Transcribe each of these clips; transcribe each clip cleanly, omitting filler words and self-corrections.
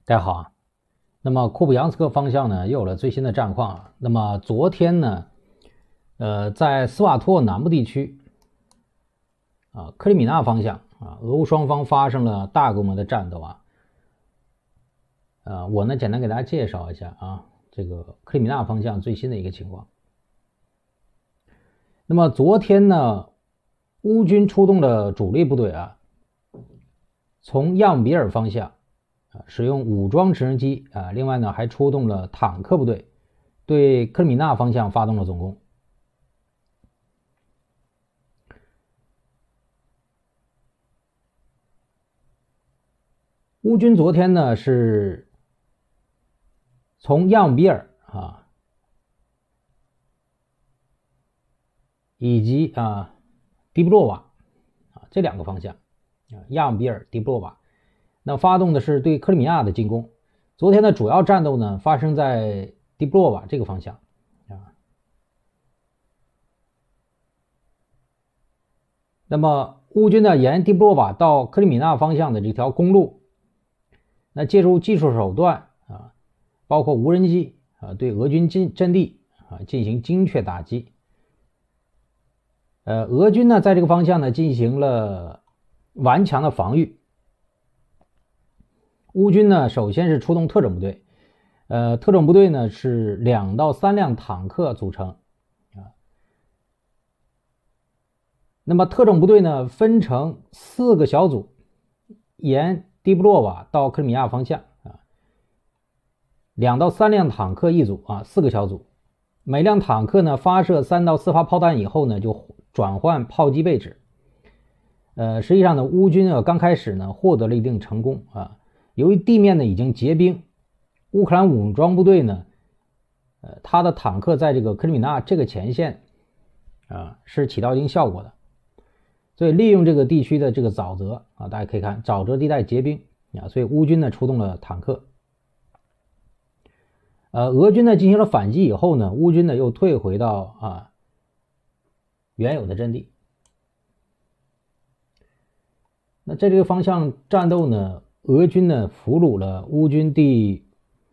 大家好啊。那么库布扬斯克方向呢又有了最新的战况啊。那么昨天呢，在斯瓦托南部地区克里米纳方向俄乌双方发生了大规模的战斗我呢简单给大家介绍一下这个克里米纳方向最新的一个情况。那么昨天呢，乌军出动了主力部队从样比尔方向使用武装直升机另外呢还出动了坦克部队，对克里米纳方向发动了总攻。乌军昨天呢是从样比尔以及迪布洛瓦这两个方向样比尔、迪布洛瓦，那发动的是对克里米亚的进攻。昨天的主要战斗呢发生在迪布洛瓦这个方向那么乌军呢沿迪布洛瓦到克里米纳方向的这条公路，那借助技术手段包括无人机对俄军阵地进行精确打击。俄军呢在这个方向呢进行了顽强的防御。乌军呢首先是出动特种部队，特种部队呢是2到3辆坦克组成那么特种部队呢分成4个小组，沿迪布洛瓦到克里米亚方向2到3辆坦克一组4个小组，每辆坦克呢发射3到4发炮弹以后呢就转换炮击位置。实际上呢乌军刚开始呢获得了一定成功由于地面呢已经结冰，乌克兰武装部队呢他的坦克在这个克里米纳这个前线是起到一定效果的。所以利用这个地区的这个沼泽大家可以看沼泽地带结冰所以乌军呢出动了坦克。俄军呢进行了反击以后呢，乌军呢又退回到原有的阵地。那在这个方向战斗呢，俄军呢俘虏了乌军第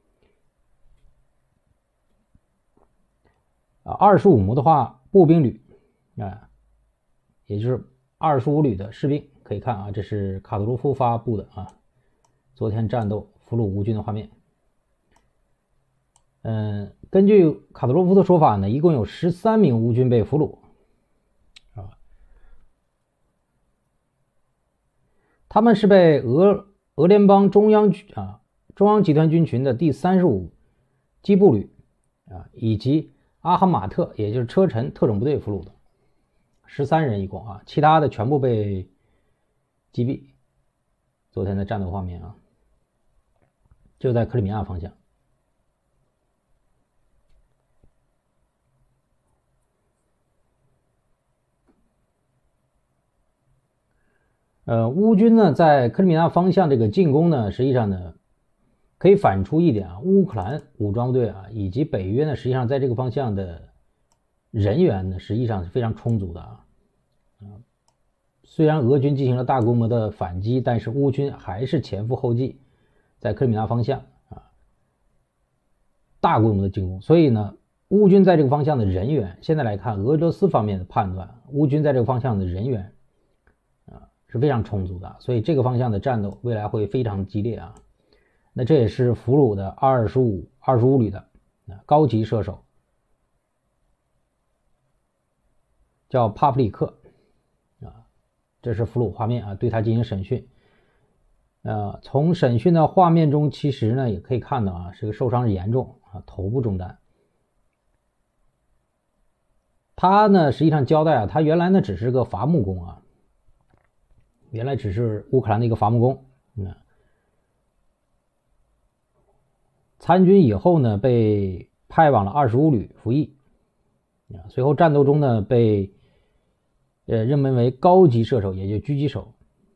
25摩托化步兵旅也就是25旅的士兵。可以看这是卡图罗夫发布的昨天战斗俘虏乌军的画面。根据卡图罗夫的说法呢，一共有13名乌军被俘虏他们是被俄联邦中央集团军群的第35机步旅以及阿哈马特也就是车臣特种部队俘虏的13人一共其他的全部被击毙。昨天的战斗画面就在克里米亚方向。乌军呢在克里米亚方向这个进攻呢，实际上呢可以反出一点乌克兰武装部队以及北约呢实际上在这个方向的人员呢实际上是非常充足的虽然俄军进行了大规模的反击，但是乌军还是前赴后继，在克里米亚方向大规模的进攻。所以呢乌军在这个方向的人员，现在来看俄罗斯方面的判断，乌军在这个方向的人员是非常充足的，所以这个方向的战斗未来会非常激烈那这也是俘虏的25旅的高级射手，叫帕普里克这是俘虏画面对他进行审讯。从审讯的画面中其实呢也可以看到这个受伤严重头部中弹。他呢实际上交代他原来呢只是个伐木工原来只是乌克兰的一个伐木工参军以后呢被派往了25旅服役随后战斗中呢被任命为高级射手，也就是狙击手。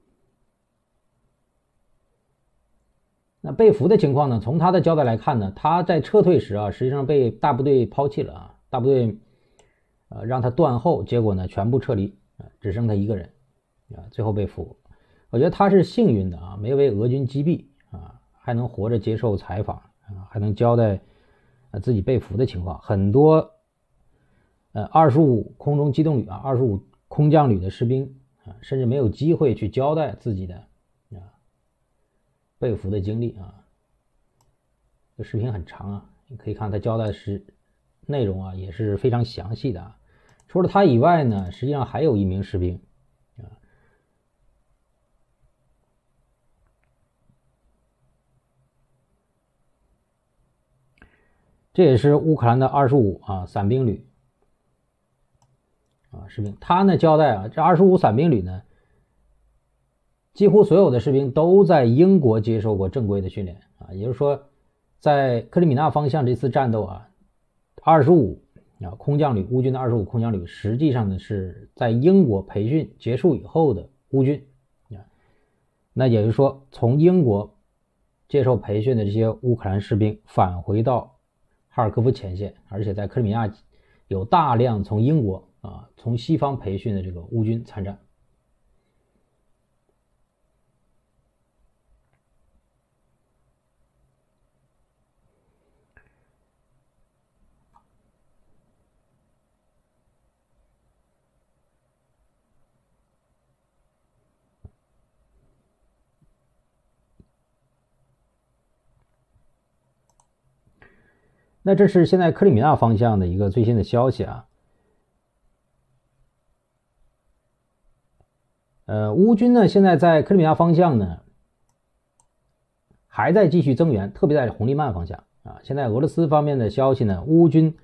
那被俘的情况呢，从他的交代来看呢，他在撤退时实际上被大部队抛弃了大部队让他断后，结果呢全部撤离只剩他一个人最后被俘。我觉得他是幸运的没被俄军击毙还能活着接受采访还能交代自己被俘的情况。很多25空中机动旅25空降旅的士兵甚至没有机会去交代自己的被俘的经历这视频很长你可以看他交代的内容也是非常详细的除了他以外呢，实际上还有一名士兵这也是乌克兰的25伞兵旅士兵。他呢交代这25伞兵旅呢，几乎所有的士兵都在英国接受过正规的训练也就是说在克里米亚方向这次战斗25空降旅，乌军的25空降旅实际上呢是在英国培训结束以后的乌军那也就是说从英国接受培训的这些乌克兰士兵返回到哈尔科夫前线，而且在克里米亚有大量从英国从西方培训的这个乌军参战。那这是现在克里米亚方向的一个最新的消息乌军呢现在在克里米亚方向呢还在继续增援，特别在红利曼方向现在俄罗斯方面的消息呢，乌军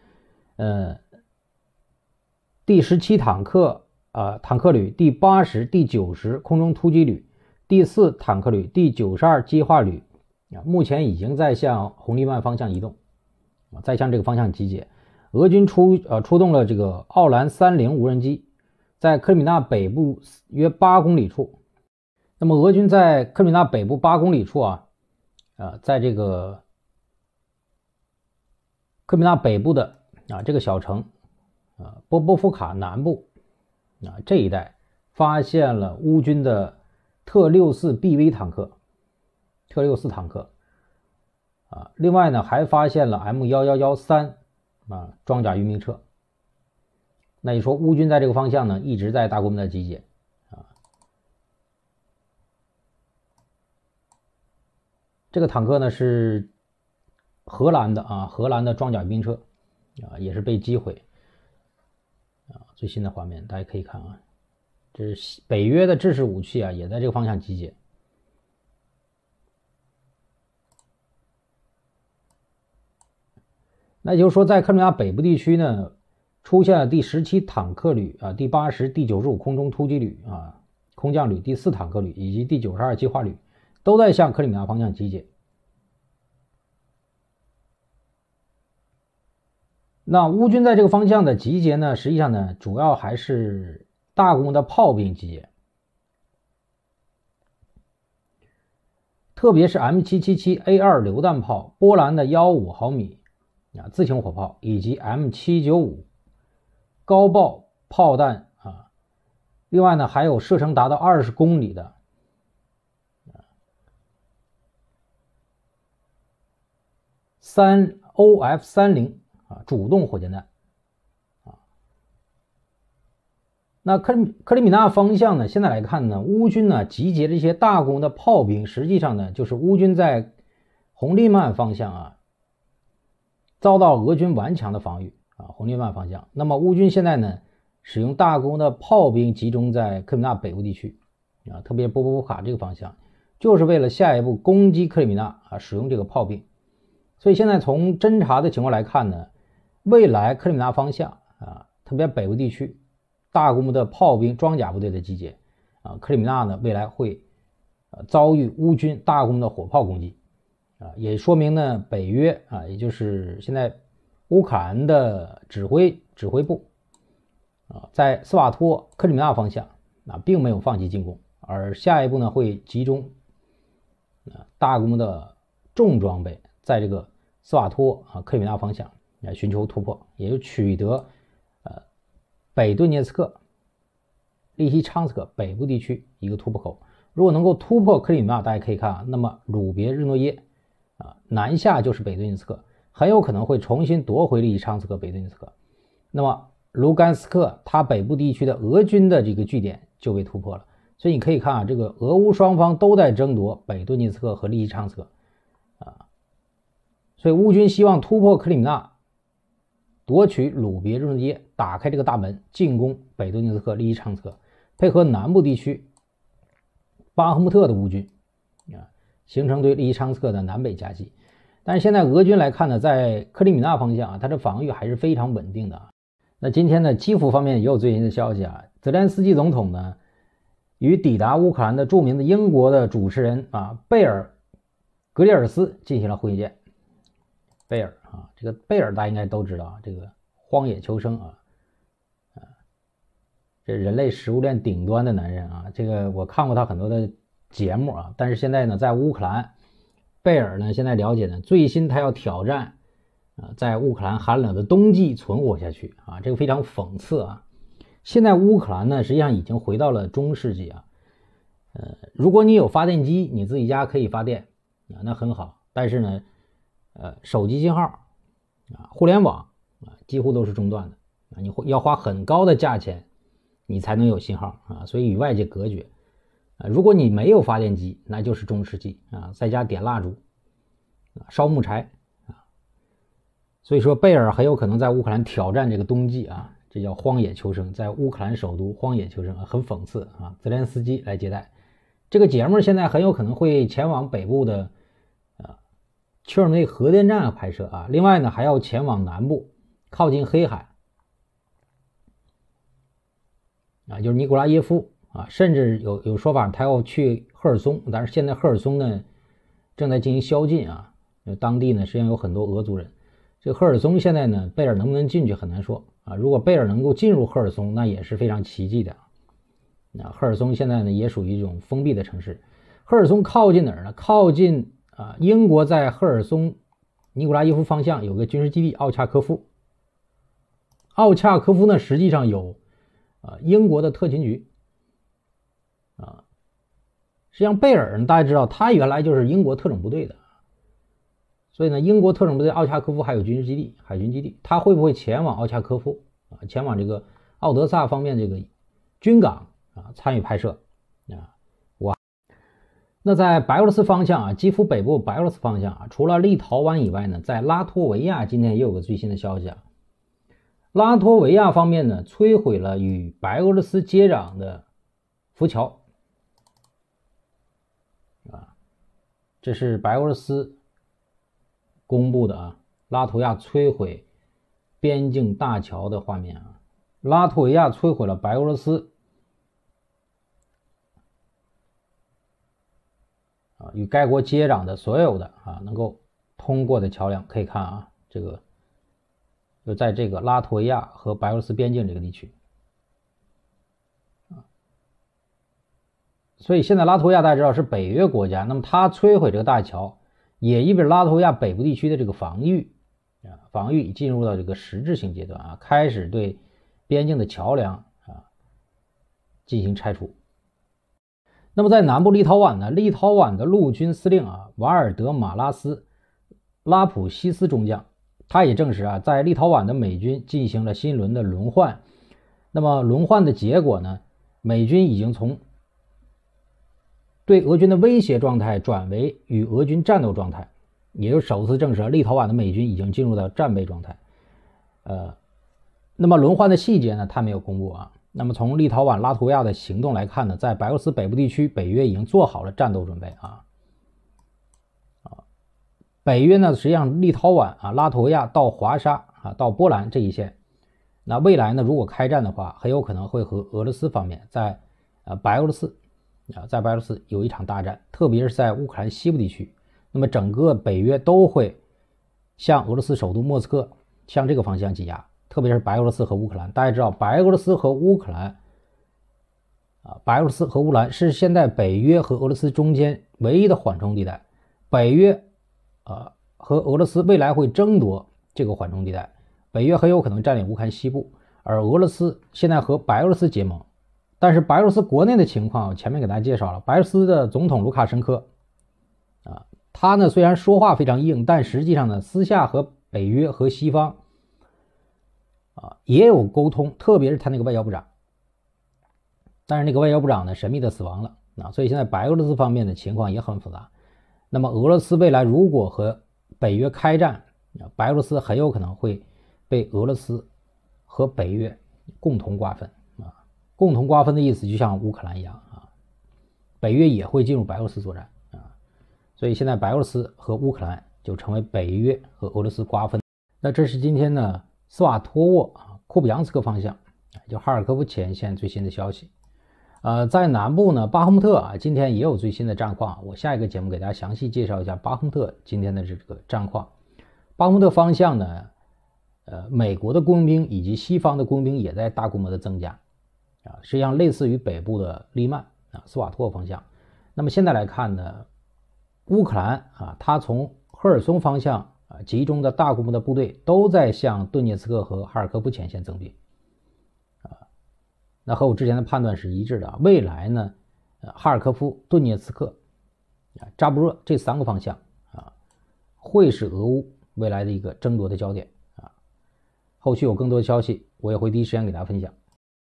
第17坦克旅、第80、第90空中突击旅、第4坦克旅、第92机化旅目前已经在向红利曼方向移动在向这个方向集结。俄军出动了这个奥兰30无人机，在克里米亚北部约8公里处。那么俄军在克里米亚北部8公里处在这个克里米亚北部的这个小城波波夫卡南部这一带发现了乌军的特64 BV 坦克，另外呢还发现了 M1113装甲运兵车。那你说乌军在这个方向呢一直在大规模的集结这个坦克呢是荷兰的装甲兵车也是被击毁最新的画面大家可以看这是北约的制式武器也在这个方向集结。那也就是说在克里米亚北部地区呢出现了第17坦克旅第80、第95空中突击旅空降旅、第4坦克旅以及第92机化旅都在向克里米亚方向集结。那乌军在这个方向的集结呢，实际上呢主要还是大规模的炮兵集结，特别是 M777A2 榴弹炮、波兰的155毫米自行火炮以及 M795高爆炮弹另外呢还有射程达到20公里的OF30主动火箭弹那克里米亚方向呢现在来看呢，乌军呢集结这些大规模的炮兵，实际上呢就是乌军在红利曼方向遭到俄军顽强的防御红利曼方向。那么乌军现在呢使用大规模的炮兵集中在克里米亚北部地区特别波波夫卡这个方向，就是为了下一步攻击克里米亚使用这个炮兵。所以现在从侦察的情况来看呢，未来克里米亚方向特别北部地区大规模的炮兵装甲部队的集结克里米亚呢未来会遭遇乌军大规模的火炮攻击也说明呢北约也就是现在乌克兰的指挥部在斯瓦托克里米亚方向并没有放弃进攻，而下一步呢会集中大规模的重装备在这个斯瓦托克里米亚方向来寻求突破，也就取得北顿涅茨克、利西昌斯克北部地区一个突破口。如果能够突破克里米亚，大家可以看那么鲁别日诺耶南下就是北顿涅茨克，很有可能会重新夺回利昌斯克、北顿涅茨克。那么卢甘斯克它北部地区的俄军的这个据点就被突破了。所以你可以看啊，这个俄乌双方都在争夺北顿涅茨克和利昌斯克所以乌军希望突破克里米纳，夺取鲁别热内耶，打开这个大门，进攻北顿涅茨克、利昌斯克，配合南部地区巴赫穆特的乌军形成对利昌斯克的南北夹击。但是现在俄军来看呢，在克里米纳方向它的防御还是非常稳定的那今天呢，基辅方面也有最新的消息泽连斯基总统呢与抵达乌克兰的著名的英国的主持人贝尔格里尔斯进行了会见。贝尔这个贝尔大家应该都知道这个荒野求生这人类食物链顶端的男人这个我看过他很多的节目但是现在呢，在乌克兰，贝尔呢现在了解呢，最新他要挑战在乌克兰寒冷的冬季存活下去这个非常讽刺现在乌克兰呢实际上已经回到了中世纪如果你有发电机，你自己家可以发电那很好，但是呢手机信号互联网几乎都是中断的你要花很高的价钱你才能有信号所以与外界隔绝如果你没有发电机，那就是中世纪在家点蜡烛烧木柴所以说贝尔很有可能在乌克兰挑战这个冬季这叫荒野求生，在乌克兰首都荒野求生很讽刺泽连斯基来接待。这个节目现在很有可能会前往北部的切尔诺贝利核电站拍摄另外呢还要前往南部靠近黑海就是尼古拉耶夫甚至有说法他要去赫尔松，但是现在赫尔松呢正在进行宵禁当地呢实际上有很多俄族人。这个赫尔松现在呢贝尔能不能进去很难说如果贝尔能够进入赫尔松，那也是非常奇迹的赫尔松现在呢也属于一种封闭的城市。赫尔松靠近哪儿呢？靠近英国在赫尔松尼古拉耶夫方向有个军事基地奥恰科夫。奥恰科夫呢实际上有英国的特勤局实际上贝尔呢大家知道他原来就是英国特种部队的，所以呢英国特种部队奥恰科夫还有军事基地、海军基地，他会不会前往奥恰科夫前往这个奥德萨方面这个军港参与拍摄那在白俄罗斯方向基辅北部白俄罗斯方向除了立陶宛以外呢，在拉脱维亚今天也有个最新的消息拉脱维亚方面呢摧毁了与白俄罗斯接壤的浮桥这是白俄罗斯公布的拉脱维亚摧毁边境大桥的画面拉脱维亚摧毁了白俄罗斯与该国接壤的所有的能够通过的桥梁。可以看这个就在这个拉脱维亚和白俄罗斯边境这个地区所以现在拉脱维亚大家知道是北约国家，那么它摧毁这个大桥也意味着拉脱维亚北部地区的这个防御已进入到这个实质性阶段开始对边境的桥梁进行拆除。那么在南部立陶宛呢，立陶宛的陆军司令瓦尔德马拉斯拉普西斯中将他也证实在立陶宛的美军进行了新一轮的轮换。那么轮换的结果呢，美军已经从对俄军的威胁状态转为与俄军战斗状态，也就首次证实立陶宛的美军已经进入到战备状态。那么轮换的细节呢，他没有公布那么从立陶宛、拉脱维亚的行动来看呢，在白俄罗斯北部地区，北约已经做好了战斗准备北约呢，实际上立陶宛拉脱维亚到华沙到波兰这一线，那未来呢，如果开战的话，很有可能会和俄罗斯方面在白俄罗斯有一场大战，特别是在乌克兰西部地区。那么整个北约都会向俄罗斯首都莫斯科向这个方向挤压，特别是白俄罗斯和乌克兰。大家知道白俄罗斯和乌克兰是现在北约和俄罗斯中间唯一的缓冲地带。北约和俄罗斯未来会争夺这个缓冲地带，北约很有可能占领乌克兰西部，而俄罗斯现在和白俄罗斯结盟。但是白俄罗斯国内的情况前面给大家介绍了，白俄罗斯的总统卢卡申科他呢虽然说话非常硬，但实际上呢私下和北约和西方也有沟通，特别是他那个外交部长。但是那个外交部长呢神秘的死亡了所以现在白俄罗斯方面的情况也很复杂。那么俄罗斯未来如果和北约开战，白俄罗斯很有可能会被俄罗斯和北约共同瓜分共同瓜分的意思就像乌克兰一样北约也会进入白俄罗斯作战所以现在白俄罗斯和乌克兰就成为北约和俄罗斯瓜分。那这是今天呢斯瓦托沃库布扬斯克方向就哈尔科夫前线最新的消息。在南部呢巴赫穆特今天也有最新的战况，我下一个节目给大家详细介绍一下巴赫穆特今天的这个战况。巴赫穆特方向呢美国的雇佣兵以及西方的雇佣兵也在大规模的增加实际上类似于北部的利曼斯瓦托方向。那么现在来看呢，乌克兰它从赫尔松方向集中的大规模的部队都在向顿涅茨克和哈尔科夫前线增兵那和我之前的判断是一致的。未来呢哈尔科夫、顿涅茨克、扎波热这3个方向会是俄乌未来的一个争夺的焦点后续有更多的消息我也会第一时间给大家分享。